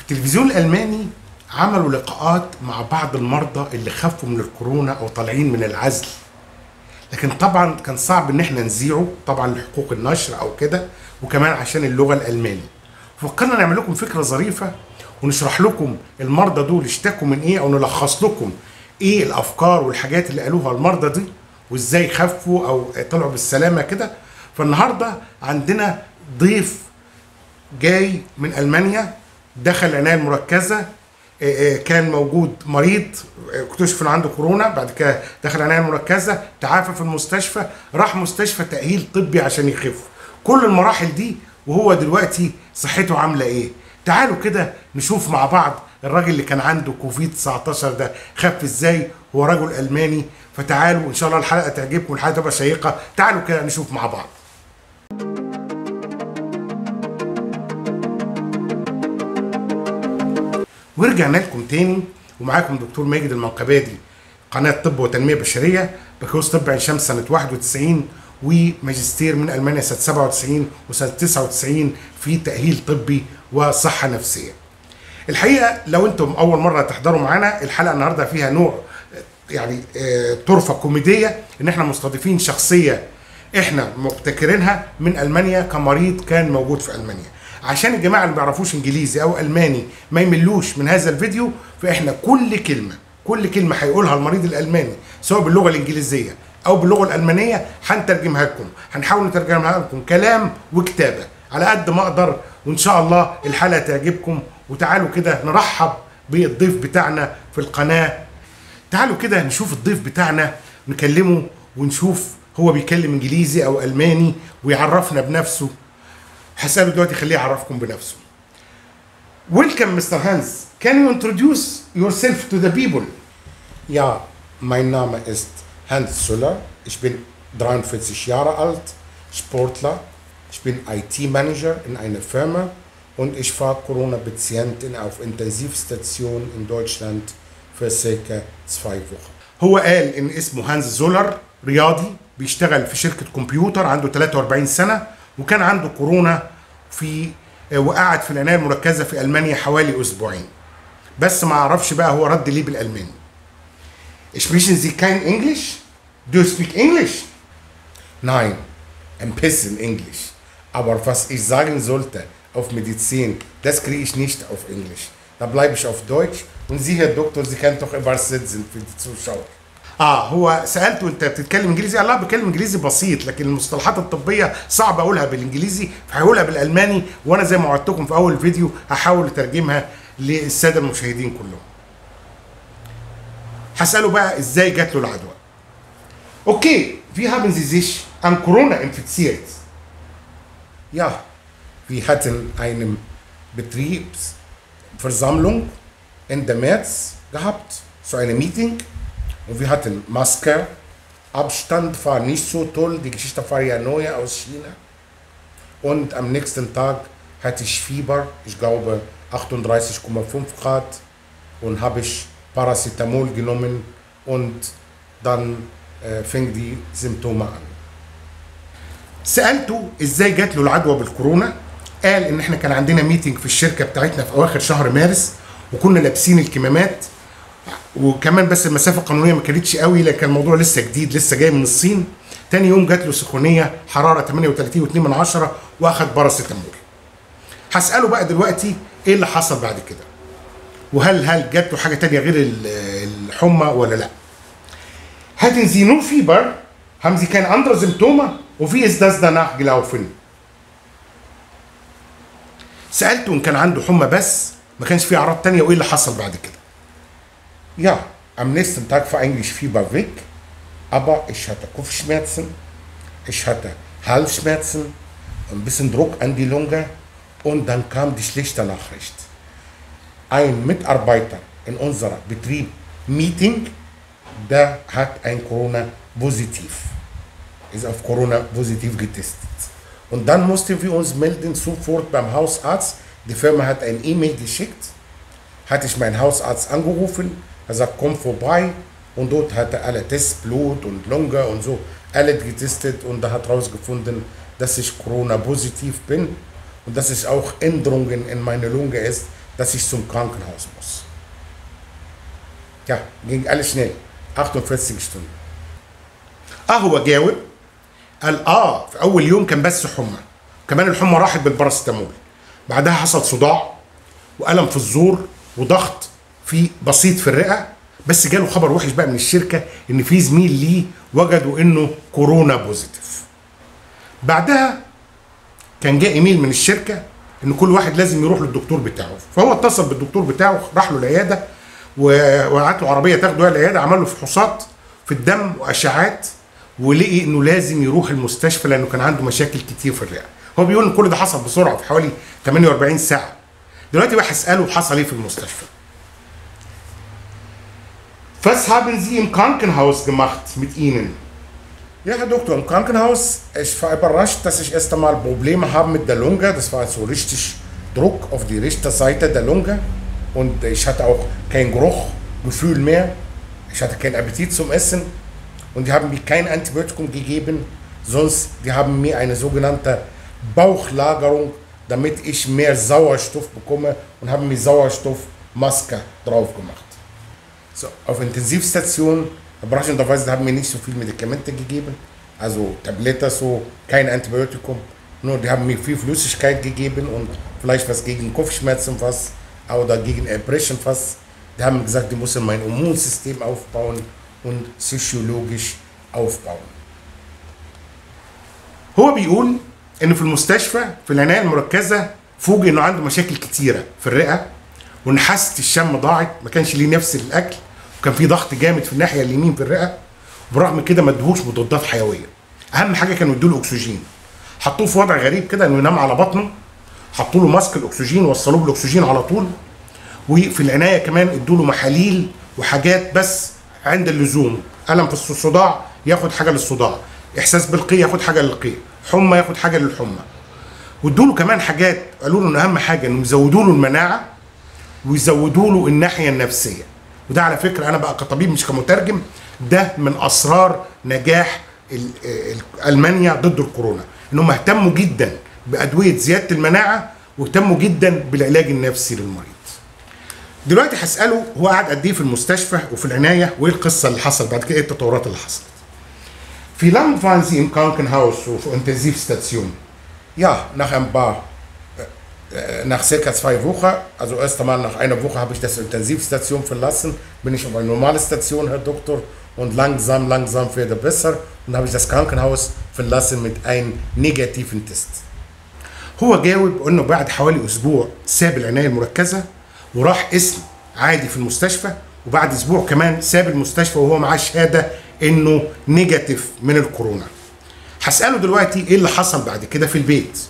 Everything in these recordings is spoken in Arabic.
التلفزيون الألماني عملوا لقاءات مع بعض المرضى اللي خفوا من الكورونا أو طالعين من العزل، لكن طبعا كان صعب ان احنا نذيعه طبعا لحقوق النشر او كده، وكمان عشان اللغة الألماني. فكرنا نعمل لكم فكرة ظريفة ونشرح لكم المرضى دول اشتكوا من ايه، او نلخص لكم ايه الافكار والحاجات اللي قالوها المرضى دي وازاي خفوا او طلعوا بالسلامة كده. فالنهاردة عندنا ضيف جاي من ألمانيا، دخل العناية المركزة، كان موجود مريض اكتشف ان عنده كورونا، بعد كده دخل العناية المركزة، تعافى في المستشفى، راح مستشفى تأهيل طبي عشان يخف. كل المراحل دي وهو دلوقتي صحته عاملة ايه. تعالوا كده نشوف مع بعض الراجل اللي كان عنده كوفيد 19 ده خف ازاي. هو رجل ألماني، فتعالوا ان شاء الله الحلقة تعجبكم والحلقة تبقى شيقة. تعالوا كده نشوف مع بعض. ورجعنا لكم تاني ومعاكم دكتور ماجد المنقبادي، قناة طب وتنمية بشرية، بكالوريوس طب عين شمس سنة 91 وماجستير من ألمانيا سنة 97 وسنة 99 في تأهيل طبي وصحة نفسية. الحقيقة لو انتم أول مرة تحضروا معانا الحلقة النهاردة فيها نوع يعني طرفة كوميدية، ان احنا مستضيفين شخصية احنا مبتكرينها من ألمانيا كمريض كان موجود في ألمانيا. عشان الجماعة اللي ما بيعرفوش انجليزي او الماني ما يملوش من هذا الفيديو، فاحنا كل كلمة هيقولها المريض الالماني سواء باللغة الانجليزية او باللغة الالمانية هنترجمها لكم، هنحاول نترجمها لكم كلام وكتابة على قد ما اقدر، وان شاء الله الحلقة تعجبكم. وتعالوا كده نرحب بالضيف بتاعنا في القناة. تعالوا كده نشوف الضيف بتاعنا، نكلمه ونشوف هو بيتكلم انجليزي او الماني ويعرفنا بنفسه. هسأله دلوقتي، خليه يعرفكم بنفسه. Welcome Mr. Hans. Can you introduce yourself to the people? Ja, mein Name ist Hans Zöller. Ich bin 43 Jahre alt, Sportler. Ich bin IT-Manager in einer Firma und ich fahre Corona-Patienten auf Intensivstation in Deutschland für circa 2 Wochen. هو قال إن اسمه هانز زولر، رياضي بيشتغل في شركة كمبيوتر، عنده 43 سنة وكان عنده كورونا وقعد في العناية المركزة في ألمانيا حوالي أسبوعين، بس ما أعرفش بقى هو رد ليه بالألماني. Sprechen Sie kein English? Do you speak English? Nein, ein bisschen Englisch. Aber was ich sagen sollte auf Medizin, das kriege ich nicht auf Englisch. Da bleibe ich auf Deutsch und Sie, Herr Doktor, Sie können doch übersetzen für die Zuschauer. هو سالته انت بتتكلم انجليزي؟ قال لا بتكلم انجليزي بسيط، لكن المصطلحات الطبيه صعب اقولها بالانجليزي، فهقولها بالالماني، وانا زي ما وعدتكم في اول فيديو هحاول اترجمها للساده المشاهدين كلهم. هساله بقى ازاي جات له العدوى. اوكي، wie haben Sie sich an Corona infiziert? Ja, wir hatten eine Betriebsversammlung Ende März gehabt, so eine Meeting. Und wir hatten Maske, Abstand war nicht so toll, die Geschichte war ja neu aus China. Und am nächsten Tag hatte ich Fieber, ich glaube 38,5 Grad, und habe ich Paracetamol genommen und dann fing die Symptome an. سألته ازاي جات له العدوى بالكورونا، قال ان احنا كان عندنا ميتنج في الشركة بتاعتنا في اواخر شهر مارس، وكنا لابسين الكمامات، وكمان بس المسافه القانونيه ما كانتش قوي، لكن الموضوع لسه جديد، لسه جاي من الصين. تاني يوم جات له سخونيه، حراره 38.2 واخد باراسيتامول. هساله بقى دلوقتي ايه اللي حصل بعد كده، وهل جات له حاجه تانيه غير الحمى ولا لا. Hatten Sie nur Fieber? Haben Sie keine anderen Symptome? Und wie ist das danach gelaufen? سالته ان كان عنده حمى بس ما كانش فيه اعراض تانيه، وايه اللي حصل بعد كده. Ja, am nächsten Tag war eigentlich Fieber weg, aber ich hatte Kopfschmerzen, ich hatte Halsschmerzen, ein bisschen Druck an die Lunge und dann kam die schlechte Nachricht. Ein Mitarbeiter in unserem Betrieb Meeting, der hat ein Corona-Positiv, ist auf Corona-Positiv getestet. Und dann mussten wir uns melden sofort beim Hausarzt. Die Firma hat ein E-Mail geschickt, hatte ich meinen Hausarzt angerufen. Er sagt, komm vorbei, und dort hat er alle Tests, Blut und Lunge und so, alle getestet, und er hat herausgefunden, dass ich Corona-positiv bin und dass es auch Änderungen in meiner Lunge ist, dass ich zum Krankenhaus muss. Ja, ging alles schnell. 48 Stunden. هو جاوب قال في اول يوم كان بس حمى، كمان الحمى راحت بالباراسيتامول، بعدها حصل صداع والم في الزور وضغط في بسيط في الرئه، بس جاله خبر وحش بقى من الشركه ان في زميل ليه وجدوا انه كورونا بوزيتيف. بعدها كان جاء ايميل من الشركه ان كل واحد لازم يروح للدكتور بتاعه، فهو اتصل بالدكتور بتاعه، راح له العياده وقعت له عربيه تاخده العياده، عمل له فحوصات في الدم واشعاعات، ولقي انه لازم يروح المستشفى لانه كان عنده مشاكل كتير في الرئه. هو بيقول ان كل ده حصل بسرعه في حوالي 48 ساعه. دلوقتي بقى هساله حصل ايه في المستشفى. Was haben Sie im Krankenhaus gemacht mit Ihnen? Ja, Herr Doktor, im Krankenhaus, ich war überrascht, dass ich erst einmal Probleme habe mit der Lunge. Das war so richtig Druck auf die rechte Seite der Lunge. Und ich hatte auch kein Geruchgefühl mehr. Ich hatte keinen Appetit zum Essen. Und die haben mir kein Antibiotikum gegeben. Sonst, die haben mir eine sogenannte Bauchlagerung, damit ich mehr Sauerstoff bekomme, und haben mir Sauerstoffmaske drauf gemacht. So, auf Intensivstation, überraschenderweise haben mir nicht so viele Medikamente gegeben, also Tabletten, so, kein Antibiotikum, nur die haben mir viel Flüssigkeit gegeben und vielleicht was gegen Kopfschmerzen was oder gegen Erbrechen was. Die haben gesagt, die müssen mein Immunsystem aufbauen und psychologisch aufbauen. هو بيقول انه في المستشفى في العنايه المركزه فوجئ انه عنده مشاكل كتيره في الرئه، وان حاسه الشم ضاعت، ما كانش ليه نفس الاكل، وكان في ضغط جامد في الناحيه اليمين في الرئه، وبرغم كده ما ادوهوش مضادات حيويه. اهم حاجه كانوا ادوا له اكسجين. حطوه في وضع غريب كده انه ينام على بطنه، حطوا له ماسك الاكسجين ووصلوه بالاكسجين على طول، وفي العنايه كمان ادوا له محاليل وحاجات بس عند اللزوم. الم في الصداع ياخد حاجه للصداع، احساس بالقيء ياخد حاجه للقيء، حمى ياخد حاجه للحمى. وادوا له كمان حاجات، قالوا له ان اهم حاجه انهم يزودوا له المناعه ويزودوا له الناحيه النفسيه. وده على فكره انا بقى كطبيب مش كمترجم، ده من اسرار نجاح المانيا ضد الكورونا، انهم اهتموا جدا بادويه زياده المناعه واهتموا جدا بالعلاج النفسي للمريض. دلوقتي هساله هو قعد قد ايه في المستشفى وفي العنايه، وايه القصه اللي حصل بعد كده، ايه التطورات اللي حصلت. Wie lange waren Sie im Krankenhaus auf Intensivstation? Ja, nach circa 2 Wochen, also erst einmal nach einer Woche habe ich das Intensivstation verlassen, bin ich auf eine normale Station, Herr Doktor, und langsam wird es besser, und habe ich das Krankenhaus verlassen mit einem negativen Test. هو جاوب انه بعد حوالي اسبوع ساب العنايه المركزه وراح اسم عادي في المستشفى، وبعد اسبوع كمان ساب المستشفى وهو معاه شهاده انه نيجاتيف من الكورونا. هساله دلوقتي ايه اللي حصل بعد كده في البيت.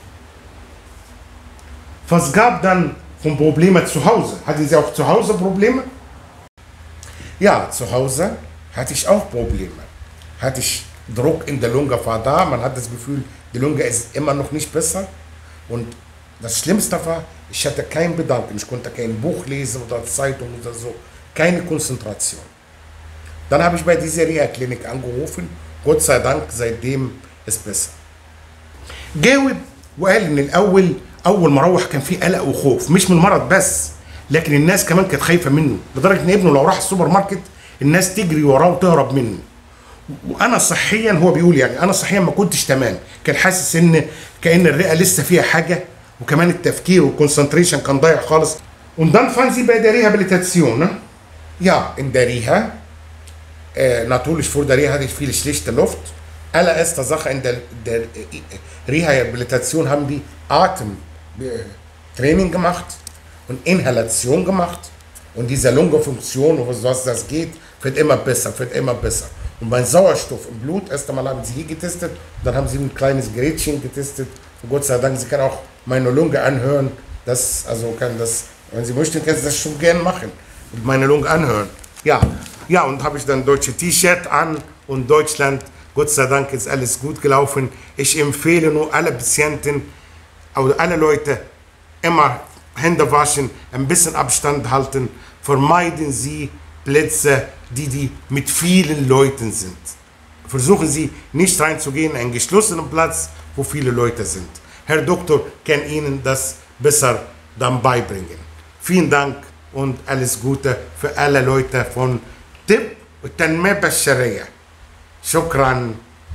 Was gab dann von Probleme zu Hause? Hatten Sie auch zu Hause Probleme? Ja, zu Hause hatte ich auch Probleme. Hatte ich Druck in der Lunge war da, man hat das Gefühl, die Lunge ist immer noch nicht besser. Und das Schlimmste war, ich hatte kein Bedanken, ich konnte kein Buch lesen oder Zeitung oder so, keine Konzentration. Dann habe ich bei dieser Reha-Klinik angerufen, Gott sei Dank, seitdem ist besser. جاوب وقال ان الاول اول ما روح كان في قلق وخوف، مش من المرض بس، لكن الناس كمان كانت خايفه منه، لدرجه ان ابنه لو راح السوبر ماركت الناس تجري وراه وتهرب منه. وانا صحيا، هو بيقول يعني انا صحيا ما كنتش تمام، كان حاسس ان كأن الرئه لسه فيها حاجه، وكمان التفكير والكونسنتريشن كان ضايع خالص. Und dann fangen Sie bei der Rehabilitation, ne? Ja, in der Reha. Natürlich vor der Reha hatte ich viel schlechte Luft. Allererste Sache in der Rehabilitation haben die Atemtraining gemacht und Inhalation gemacht. Und diese Lungenfunktion, was das geht, wird immer besser, Und mein Sauerstoff im Blut, erst einmal haben sie hier getestet, dann haben sie ein kleines Gerätchen getestet. Und Gott sei Dank, sie können auch meine Lunge anhören. Wenn sie möchten, können sie das schon gern machen. Und meine Lunge anhören. Ja, und habe ich dann deutsche T-Shirt an und Deutschland, Gott sei Dank ist alles gut gelaufen. Ich empfehle nur alle Patienten, oder alle Leute, immer Hände waschen, ein bisschen Abstand halten, vermeiden Sie Plätze, die mit vielen Leuten sind. Versuchen Sie nicht reinzugehen in einen geschlossenen Platz, wo viele Leute sind. Herr Doktor kann Ihnen das besser dann beibringen. Vielen Dank und alles Gute für alle Leute von طب والتنمية البشرية. شكرا.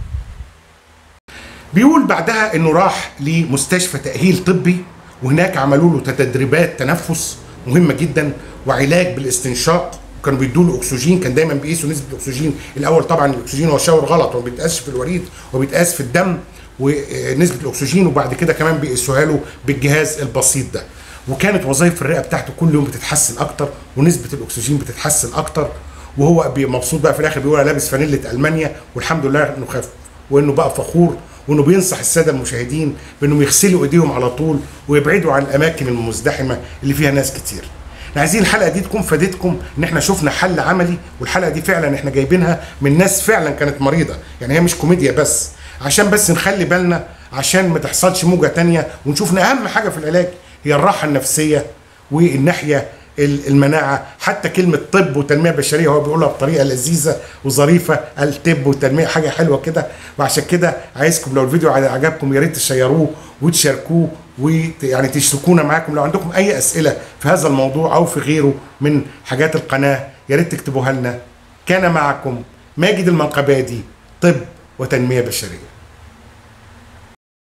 بيقول بعدها انه راح لمستشفى تأهيل طبي، وهناك عملوا له تدريبات تنفس مهمة جدا وعلاج بالاستنشاق، وكانوا بيدوا له اكسجين. كان دايما بيقيسوا نسبة الاكسجين الاول، طبعا الاكسجين هو شاور غلط، هو بيتقاس في الوريد وبيتقاس في الدم ونسبة الاكسجين، وبعد كده كمان بيقيسوها له بالجهاز البسيط ده. وكانت وظائف الرئة بتاعته كل يوم بتتحسن اكتر، ونسبة الاكسجين بتتحسن اكتر، وهو مبسوط بقى في الاخر، بيقول انا لابس فانيلة المانيا والحمد لله انه خف، وانه بقى فخور، وانه بينصح الساده المشاهدين بانهم يغسلوا ايديهم على طول ويبعدوا عن الاماكن المزدحمه اللي فيها ناس كتير. احنا عايزين الحلقه دي تكون فادتكم، ان احنا شفنا حل عملي، والحلقه دي فعلا احنا جايبينها من ناس فعلا كانت مريضه، يعني هي مش كوميديا بس، عشان بس نخلي بالنا عشان ما تحصلش موجه تانيه، ونشوف ان اهم حاجه في العلاج هي الراحه النفسيه والناحيه المناعه. حتى كلمه طب وتنميه بشريه هو بيقولها بطريقه لذيذه وظريفه، الطب والتنميه حاجه حلوه كده. وعشان كده عايزكم لو الفيديو عجبكم يا ريت تشيروه وتشاركوه، ويعني تشتركونا معاكم. لو عندكم اي اسئله في هذا الموضوع او في غيره من حاجات القناه يا ريت تكتبوها لنا. كان معكم ماجد المنقبادي، طب وتنميه بشريه.